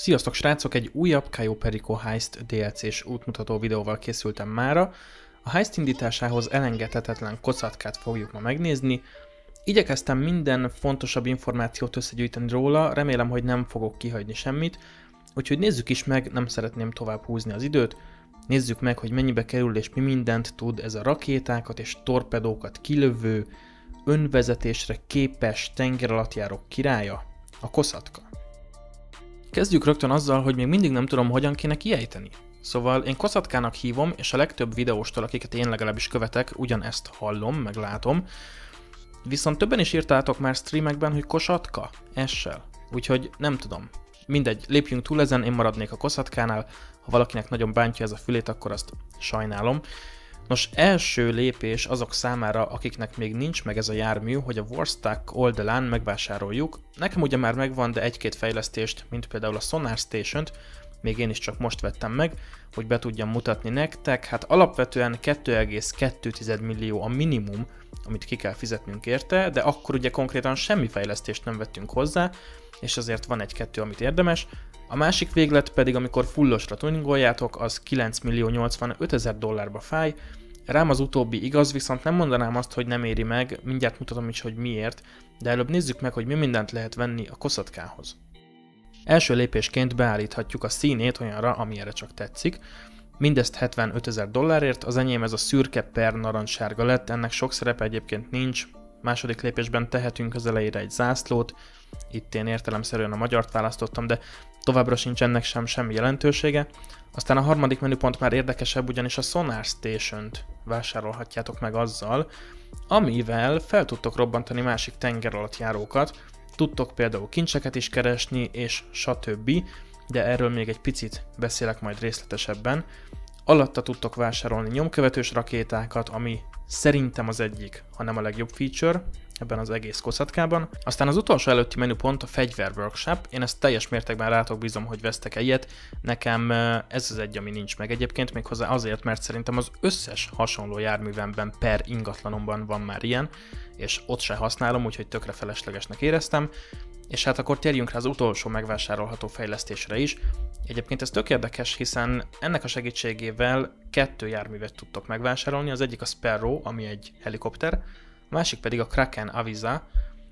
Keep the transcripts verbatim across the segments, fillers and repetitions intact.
Sziasztok srácok, egy újabb Cayo Perico Heist dé el cés útmutató videóval készültem mára. A heist indításához elengedhetetlen kocatkát fogjuk ma megnézni. Igyekeztem minden fontosabb információt összegyűjteni róla, remélem, hogy nem fogok kihagyni semmit. Úgyhogy nézzük is meg, nem szeretném tovább húzni az időt. Nézzük meg, hogy mennyibe kerül és mi mindent tud ez a rakétákat és torpedókat kilövő, önvezetésre képes tengeralattjárók királya, a koszatka. Kezdjük rögtön azzal, hogy még mindig nem tudom, hogyan kéne kiejteni. Szóval én koszatkának hívom, és a legtöbb videóstól, akiket én legalábbis követek, ugyanezt hallom, meg látom. Viszont többen is írtátok már streamekben, hogy kosatka, essel. Úgyhogy nem tudom. Mindegy, lépjünk túl ezen, én maradnék a koszatkánál. Ha valakinek nagyon bántja ez a fülét, akkor azt sajnálom. Nos, első lépés azok számára, akiknek még nincs meg ez a jármű, hogy a Warstack oldalán megvásároljuk. Nekem ugye már megvan, de egy-két fejlesztést, mint például a Sonar Station-t, még én is csak most vettem meg, hogy be tudjam mutatni nektek. Hát alapvetően kettő egész kettő millió a minimum, amit ki kell fizetnünk érte, de akkor ugye konkrétan semmi fejlesztést nem vettünk hozzá, és azért van egy-kettő, amit érdemes. A másik véglet pedig, amikor fullosra tuningoljátok, az kilenc millió nyolcvanöt ezer dollárba fáj. Rám az utóbbi igaz, viszont nem mondanám azt, hogy nem éri meg, mindjárt mutatom is, hogy miért, de előbb nézzük meg, hogy mi mindent lehet venni a koszatkához. Első lépésként beállíthatjuk a színét olyanra, amilyenre csak tetszik. Mindezt hetvenöt ezer dollárért, az enyém ez a szürke per narancssárga lett, ennek sok szerepe egyébként nincs. Második lépésben tehetünk az elejére egy zászlót, itt én értelemszerűen a magyart választottam, de továbbra sincs ennek sem semmi jelentősége. Aztán a harmadik menüpont már érdekesebb, ugyanis a Sonar Station-t vásárolhatjátok meg azzal, amivel fel tudtok robbantani másik tengeralattjárókat, tudtok például kincseket is keresni, és stb., de erről még egy picit beszélek majd részletesebben. Alatta tudtok vásárolni nyomkövetős rakétákat, ami szerintem az egyik, ha nem a legjobb feature ebben az egész koszatkában. Aztán az utolsó előtti menüpont a fegyver workshop. Én ezt teljes mértékben rátok bízom, hogy vesztek ilyet. Nekem ez az egy, ami nincs meg egyébként, méghozzá azért, mert szerintem az összes hasonló járművemben per ingatlanomban van már ilyen, és ott se használom, úgyhogy tökre feleslegesnek éreztem. És hát akkor térjünk rá az utolsó megvásárolható fejlesztésre is. Egyébként ez tök érdekes, hiszen ennek a segítségével kettő járművet tudtok megvásárolni, az egyik a Sparrow, ami egy helikopter, a másik pedig a Kraken Aviza,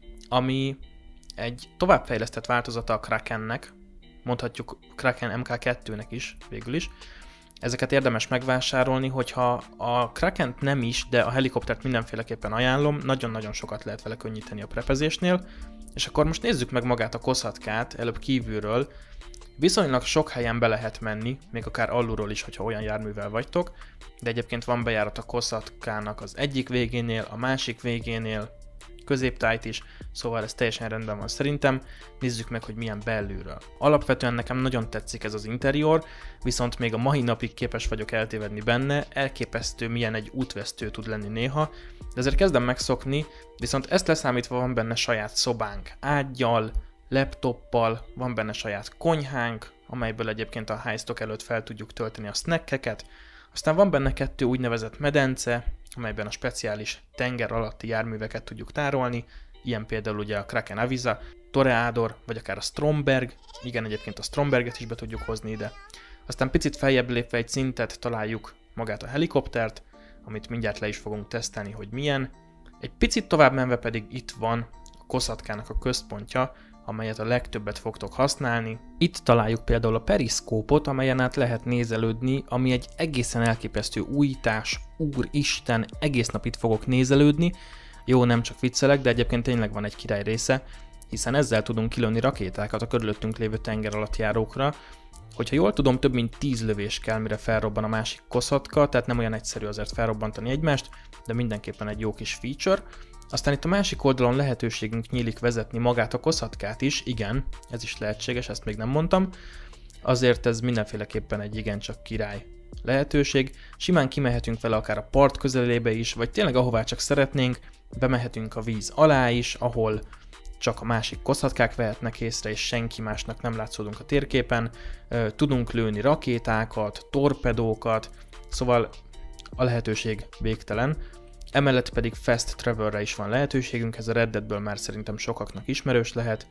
ami egy továbbfejlesztett változata a Krakennek, mondhatjuk Kraken em ká kettőnek is végül is. Ezeket érdemes megvásárolni, hogyha a Krakent nem is, de a helikoptert mindenféleképpen ajánlom, nagyon-nagyon sokat lehet vele könnyíteni a prepezésnél. És akkor most nézzük meg magát a koszatkát, előbb kívülről. Viszonylag sok helyen be lehet menni, még akár alulról is, hogyha olyan járművel vagytok, de egyébként van bejárat a koszatkának az egyik végénél, a másik végénél, középtájt is, szóval ez teljesen rendben van szerintem. Nézzük meg, hogy milyen belülről. Alapvetően nekem nagyon tetszik ez az interior, viszont még a mai napig képes vagyok eltévedni benne, elképesztő milyen egy útvesztő tud lenni néha, de ezért kezdem megszokni, viszont ezt leszámítva van benne saját szobánk, ággyal, laptoppal, van benne saját konyhánk, amelyből egyébként a heistok előtt fel tudjuk tölteni a snackeket, aztán van benne kettő úgynevezett medence, amelyben a speciális tenger alatti járműveket tudjuk tárolni, ilyen például ugye a Kraken Aviza, Toreador, vagy akár a Stromberg, igen, egyébként a Stromberget is be tudjuk hozni ide. Aztán picit feljebb lépve egy szintet találjuk magát a helikoptert, amit mindjárt le is fogunk tesztelni, hogy milyen. Egy picit tovább menve pedig itt van a koszatkának a központja, amelyet a legtöbbet fogtok használni. Itt találjuk például a periszkópot, amelyen át lehet nézelődni, ami egy egészen elképesztő újítás, úristen, egész nap itt fogok nézelődni. Jó, nem csak viccelek, de egyébként tényleg van egy király része, hiszen ezzel tudunk kilőni rakétákat a körülöttünk lévő tengeralattjárókra. Hogyha jól tudom, több mint tíz lövés kell, mire felrobban a másik koszatka, tehát nem olyan egyszerű azért felrobbantani egymást, de mindenképpen egy jó kis feature. Aztán itt a másik oldalon lehetőségünk nyílik vezetni magát a koszatkát is, igen, ez is lehetséges, ezt még nem mondtam. Azért ez mindenféleképpen egy igencsak király lehetőség. Simán kimehetünk vele akár a part közelébe is, vagy tényleg ahová csak szeretnénk, bemehetünk a víz alá is, ahol csak a másik koszatkák vehetnek észre, és senki másnak nem látszódunk a térképen. Tudunk lőni rakétákat, torpedókat, szóval a lehetőség végtelen. Emellett pedig fast travelre is van lehetőségünk, ez a Red Deadből már szerintem sokaknak ismerős lehet.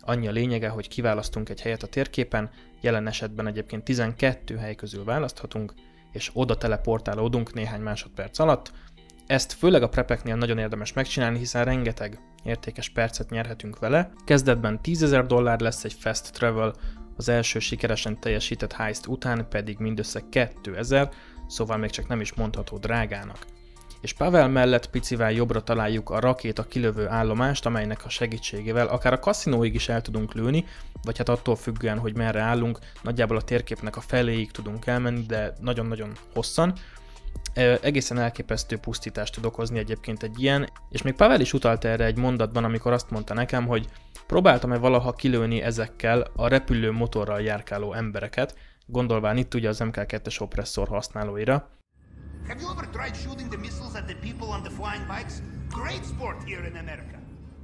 Annyi a lényege, hogy kiválasztunk egy helyet a térképen, jelen esetben egyébként tizenkettő hely közül választhatunk, és oda teleportálódunk néhány másodperc alatt. Ezt főleg a prepeknél nagyon érdemes megcsinálni, hiszen rengeteg értékes percet nyerhetünk vele. Kezdetben tízezer dollár lesz egy fast travel, az első sikeresen teljesített heist után pedig mindössze kétezer, szóval még csak nem is mondható drágának. És Pavel mellett picivel jobbra találjuk a rakéta kilövő állomást, amelynek a segítségével akár a kaszinóig is el tudunk lőni, vagy hát attól függően, hogy merre állunk, nagyjából a térképnek a feléig tudunk elmenni, de nagyon-nagyon hosszan. Egészen elképesztő pusztítást tud okozni egyébként egy ilyen, és még Pavel is utalt erre egy mondatban, amikor azt mondta nekem, hogy próbáltam-e valaha kilőni ezekkel a repülő motorral járkáló embereket, gondolván itt ugye az em ká kettes oppresszor használóira. Have you ever tried shooting the missiles at the people on the flying bikes? Great sport here in America.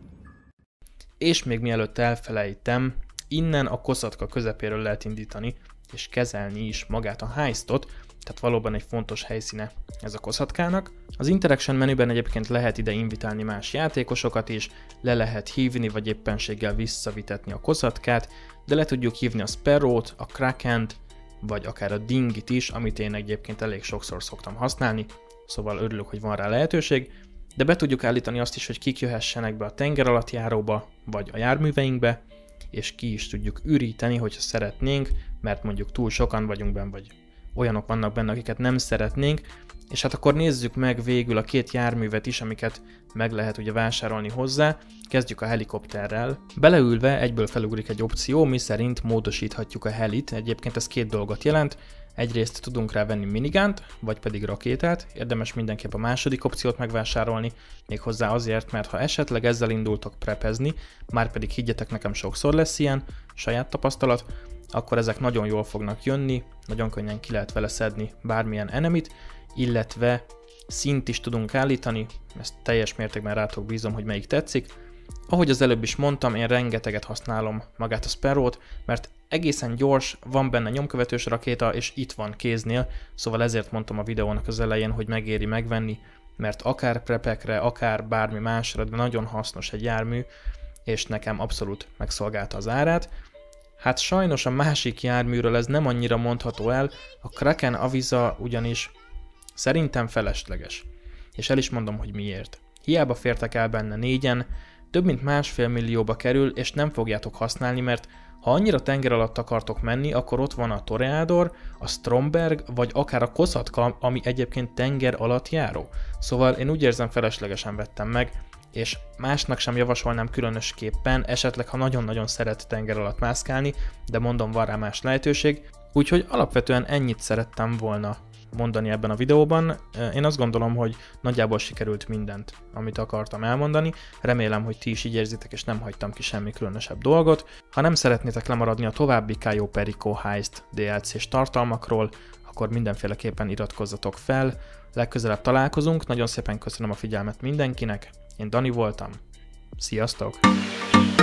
És még mielőtt elfelejtem, innen a koszatka közepéről lehet indítani, és kezelni is magát a heistot, tehát valóban egy fontos helyszíne ez a koszatkának. Az Interaction menüben egyébként lehet ide invitálni más játékosokat is, le lehet hívni, vagy éppenséggel visszavitetni a koszatkát, de le tudjuk hívni a Sparrowt, a Krakent, vagy akár a Dingit is, amit én egyébként elég sokszor szoktam használni, szóval örülök, hogy van rá lehetőség, de be tudjuk állítani azt is, hogy kik jöhessenek be a tengeralattjáróba, vagy a járműveinkbe, és ki is tudjuk üríteni, hogyha szeretnénk, mert mondjuk túl sokan vagyunk benne, vagy olyanok vannak benne, akiket nem szeretnénk, és hát akkor nézzük meg végül a két járművet is, amiket meg lehet ugye vásárolni hozzá. Kezdjük a helikopterrel. Beleülve egyből felugrik egy opció, mi szerint módosíthatjuk a helit. Egyébként ez két dolgot jelent. Egyrészt tudunk rá venni minigánt, vagy pedig rakétát. Érdemes mindenképp a második opciót megvásárolni, méghozzá azért, mert ha esetleg ezzel indultok prepezni, már pedig higgyetek nekem, sokszor lesz ilyen, saját tapasztalat, akkor ezek nagyon jól fognak jönni, nagyon könnyen ki lehet vele szedni bármilyen enemit, illetve szint is tudunk állítani, ezt teljes mértékben rátok bízom, hogy melyik tetszik. Ahogy az előbb is mondtam, én rengeteget használom magát a Sparrowt, mert egészen gyors, van benne nyomkövetős rakéta, és itt van kéznél, szóval ezért mondtam a videónak az elején, hogy megéri megvenni, mert akár prepekre, akár bármi másra, de nagyon hasznos egy jármű, és nekem abszolút megszolgálta az árát. Hát sajnos a másik járműről ez nem annyira mondható el, a Kraken Avisa ugyanis szerintem felesleges. És el is mondom, hogy miért. Hiába fértek el benne négyen, több mint másfél millióba kerül, és nem fogjátok használni, mert ha annyira tenger alatt akartok menni, akkor ott van a Toreador, a Stromberg, vagy akár a Koszatka, ami egyébként tenger alatt járó. Szóval én úgy érzem, feleslegesen vettem meg, és másnak sem javasolnám különösképpen, esetleg ha nagyon-nagyon szeret tenger alatt mászkálni, de mondom, van rá más lehetőség. Úgyhogy alapvetően ennyit szerettem volna mondani ebben a videóban. Én azt gondolom, hogy nagyjából sikerült mindent, amit akartam elmondani. Remélem, hogy ti is így érzitek, és nem hagytam ki semmi különösebb dolgot. Ha nem szeretnétek lemaradni a további Cayo Perico Heist dé el cés tartalmakról, akkor mindenféleképpen iratkozzatok fel. Legközelebb találkozunk, nagyon szépen köszönöm a figyelmet mindenkinek. Én Dani voltam. Sziasztok!